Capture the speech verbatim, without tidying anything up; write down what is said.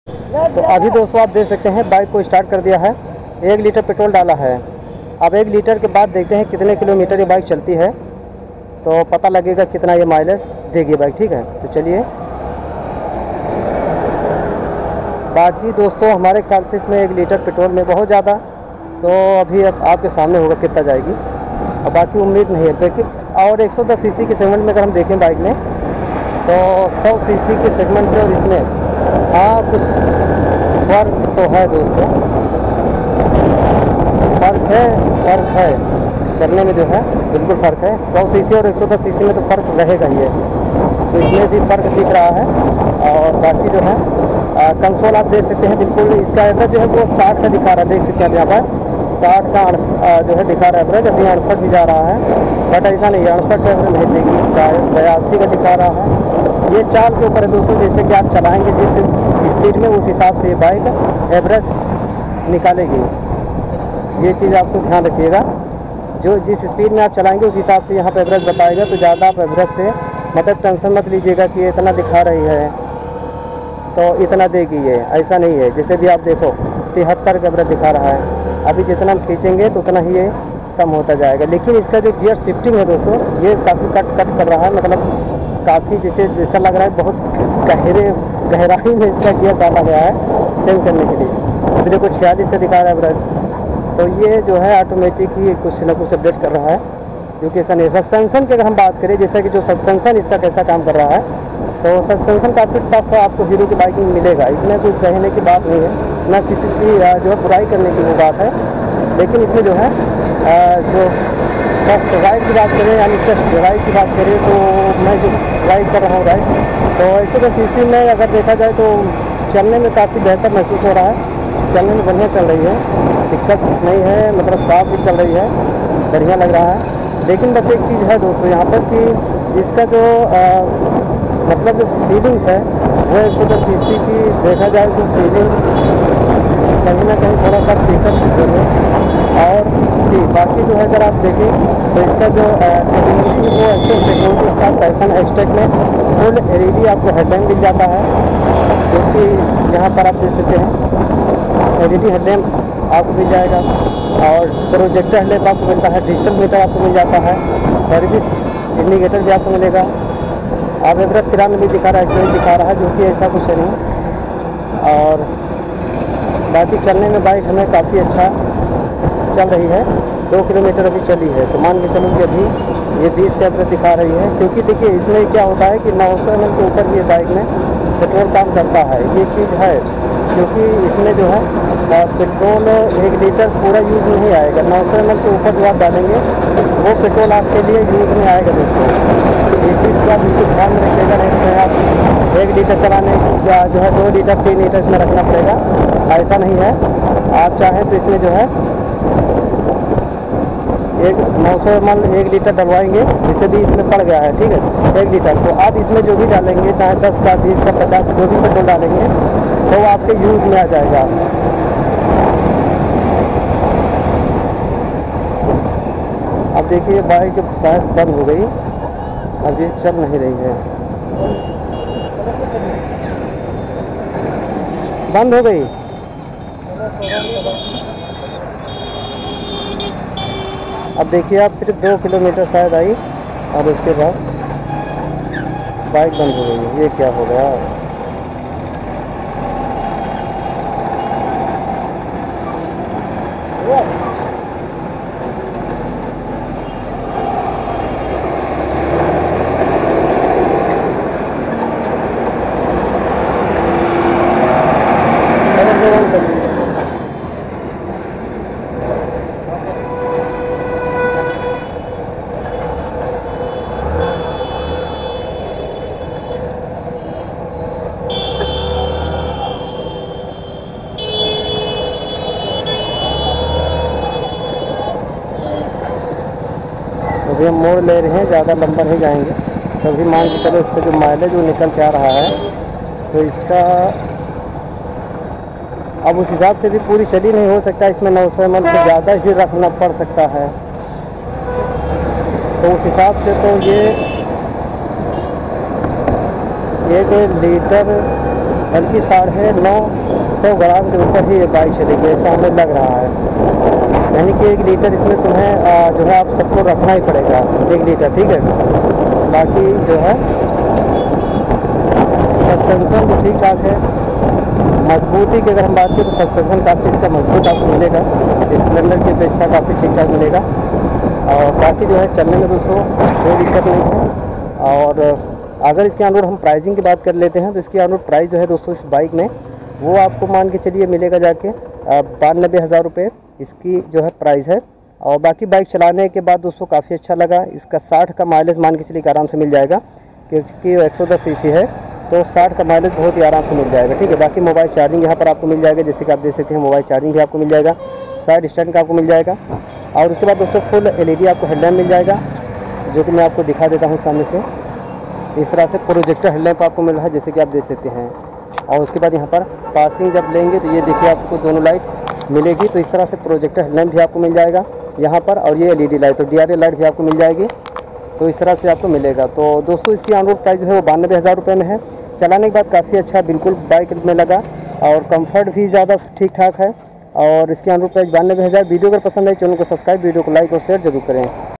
तो अभी दोस्तों आप देख सकते हैं बाइक को स्टार्ट कर दिया है, एक लीटर पेट्रोल डाला है। अब एक लीटर के बाद देखते हैं कितने किलोमीटर ये बाइक चलती है, तो पता लगेगा कितना ये माइलेज देगी बाइक। ठीक है, तो चलिए। बाकी दोस्तों हमारे ख्याल से इसमें एक लीटर पेट्रोल में बहुत ज़्यादा, तो अभी अब आपके सामने होगा कितना जाएगी, और बाकी उम्मीद नहीं है। लेकिन और एक सौ दस सीसी के सेगमेंट में अगर हम देखें बाइक में, तो सौ सीसी के सेगमेंट से और इसमें हाँ कुछ फ़र्क तो है दोस्तों, फ़र्क है फ़र्क है चलने में जो है बिल्कुल फ़र्क है। सौ सीसी और एक सौ दस सीसी में तो फ़र्क रहेगा ही है, तो इसमें भी फ़र्क दिख रहा है। और बाकी जो है कंसोल आप देख सकते हैं, बिल्कुल इसका एवरेज जो है वो साठ का दिखा रहा है, देख सकते हैं यहाँ पर साठ का जो है दिखा रहा है एवरेज। अभी अड़सठ भी जा रहा है, बट ऐसा नहीं है, अड़सठ एवरेज नहीं देगी, इसका बयासी का दिखा रहा है। ये चाल के ऊपर है दोस्तों, जैसे कि आप चलाएँगे जिस स्पीड में उस हिसाब से ये बाइक एवरेज निकालेगी। ये चीज़ आपको ध्यान रखिएगा, जो जिस स्पीड में आप चलाएंगे उस हिसाब से यहाँ पे एवरेज बताएगा। तो ज़्यादा आप एवरेज से मतलब टेंशन मत लीजिएगा कि इतना दिखा रही है तो इतना देगी ये, ऐसा नहीं है। जैसे भी आप देखो तिहत्तर का एवरेज दिखा रहा है, अभी जितना हम खींचेंगे तो उतना ही ये कम होता जाएगा। लेकिन इसका जो गियर शिफ्टिंग है दोस्तों, ये काफ़ी कट कट कर रहा है, मतलब काफ़ी जैसे जैसा लग रहा है बहुत गहरे गहराई में इसका गियर डाला गया है चेंज करने के लिए। अभी देखो छियालीस का दिखा रहा है एवरेज, तो ये जो है ऑटोमेटिक ही कुछ ना कुछ अपडेट कर रहा है, क्योंकि ऐसा नहीं है। सस्पेंशन की अगर हम बात करें, जैसा कि जो सस्पेंशन इसका कैसा काम कर रहा है, तो सस्पेंशन काफ़ी टफ आपको हीरो की बाइक में मिलेगा। इसमें कुछ कहने की बात नहीं है, ना किसी की जो है बुराई करने की वो बात है। लेकिन इसमें जो है जो फर्स्ट राइड की बात करें, यानी टेस्ट राइड की बात करें, तो मैं जो राइड कर रहा हूँ राइड, तो ऐसे तो सीसी में अगर देखा जाए तो चलने में काफ़ी बेहतर महसूस हो रहा है, चलने में बढ़िया चल रही है, दिक्कत नहीं है, मतलब साफ भी चल रही है, बढ़िया लग रहा है। लेकिन बस एक चीज़ है दोस्तों यहाँ पर कि इसका जो आ, मतलब जो फीलिंग्स है वो एक सौ दस सीसी की देखा जाए तो फीलिंग कहीं ना कहीं थोड़ा सा फीकर जरूर। और जी बाकी जो है अगर आप देखें तो इसका जो टेक्नोलॉजी है वो ऐसे टेक्नोलॉजी के साथ पैसन हैशटैग में फुल एल ई डी आपको हेडलाइट मिल जाता है, जो कि यहाँ पर आप देख सकते हैं एल ई डी हेडलैम्प आपको मिल जाएगा, और प्रोजेक्टर हेडलैम्प आपको मिलता है, डिजिटल मीटर आपको मिल जाता है, सर्विस इंडिकेटर भी आपको मिलेगा। आप एवरेज तिरानवे दिखा रहा है, एक्चुअली दिखा रहा है, जो कि ऐसा कुछ नहीं। और बाकी चलने में बाइक हमें काफ़ी अच्छा चल रही है, दो किलोमीटर अभी चली है, तो मान के चलो कि अभी ये बीस का एवरेज दिखा रही है। क्योंकि देखिए इसमें क्या होता है कि नौ सौ एम एल के ऊपर ये बाइक में पेट्रोल काम करता है, ये चीज़ है। क्योंकि इसमें जो है पेट्रोल एक लीटर पूरा यूज़ नहीं आएगा, नौ सौ एम एल के ऊपर जो आप डालेंगे वो पेट्रोल आपके लिए यूज़ में आएगा दोस्तों। इस चीज़ का बिल्कुल ध्यान में रखिएगा, नहीं तो आप एक लीटर चलाने या जो है दो लीटर तीन लीटर इसमें रखना पड़ेगा, ऐसा नहीं है। आप चाहें तो इसमें जो है एक नौ सौ एम एल एक लीटर डलवाएंगे, जिसे भी इसमें पड़ गया है, ठीक है, एक लीटर। तो आप इसमें जो भी डालेंगे, चाहे दस का बीस का पचास जो भी पेट्रोल डालेंगे, तो वो आपके यूज़ में आ जाएगा। अब देखिए बाइक शायद बंद हो गई, अभी चल नहीं रही है, बंद हो गई। अब देखिए आप सिर्फ दो किलोमीटर शायद आई और उसके बाद बाइक बंद हो गई, ये क्या हो गया। अभी हम मोड़ ले रहे हैं, ज़्यादा लंबा नहीं जाएंगे, तभी मान के चलो इसका जो माइलेज वो निकल के आ रहा है, तो इसका अब उस हिसाब से भी पूरी चली नहीं हो सकता, इसमें नौ सौ एम एल से ज़्यादा ही रखना पड़ सकता है। तो उस हिसाब से तो ये एक लीटर बल्कि साढ़े नौ सौ ग्राम के ऊपर ही ये बाइक चलेगी, ऐसा हमें लग रहा है। यानी कि एक लीटर इसमें तुम्हें आ, जो है आप सबको रखना ही पड़ेगा, एक लीटर, ठीक है। बाकी जो है सस्पेंसन तो ठीक ठाक है। मजबूती की अगर हम बात करें तो सस्पेंसन काफ़ी इसका मजबूत आपको मिलेगा, स्प्लेंडर की अपेक्षा काफ़ी ठीक ठाक मिलेगा। और बाकी जो है चलने में दोस्तों कोई दिक्कत नहीं है। और अगर इसके ऑन रोड हम प्राइसिंग की बात कर लेते हैं तो इसकी ऑन रोड प्राइस जो है दोस्तों इस बाइक में वो आपको मान के चलिए मिलेगा जाके बानबे हज़ार रुपये इसकी जो है प्राइस है। और बाकी बाइक चलाने के बाद दोस्तों काफ़ी अच्छा लगा। इसका साठ का माइलेज मान के चलिए आराम से मिल जाएगा, क्योंकि एक सौ दस सी सी है तो साठ का माइलेज बहुत ही आराम से मिल जाएगा, ठीक है। बाकी मोबाइल चार्जिंग यहाँ पर आपको मिल जाएगा, जैसे कि आप देख सकते हैं मोबाइल चार्जिंग भी आपको मिल जाएगा, साइड स्टैंड का आपको मिल जाएगा। और उसके बाद दोस्तों फुल एलईडी आपको हेडलैम्प मिल जाएगा, जो कि मैं आपको दिखा देता हूँ सामने से। इस तरह से प्रोजेक्टर हेडलैम्प आपको मिल रहा है, जैसे कि आप देख सकते हैं। और उसके बाद यहाँ पर पासिंग जब लेंगे तो ये देखिए आपको दोनों लाइट मिलेगी, तो इस तरह से प्रोजेक्टर हेडलैम्प भी आपको मिल जाएगा यहाँ पर। और ये एलईडी लाइट, तो डीआरएल लाइट भी आपको मिल जाएगी, तो इस तरह से आपको मिलेगा। तो दोस्तों इसकी ऑन रोड प्राइस जो है वो बानबे हज़ार रुपये में है। चलाने के बाद काफ़ी अच्छा बिल्कुल बाइक में लगा, और कंफर्ट भी ज़्यादा ठीक ठाक है। और इसकी ऑन रोड प्राइस बानबे हज़ार। वीडियो अगर पसंद आए चैनल को सब्सक्राइब, वीडियो को लाइक और शेयर जरूर करें।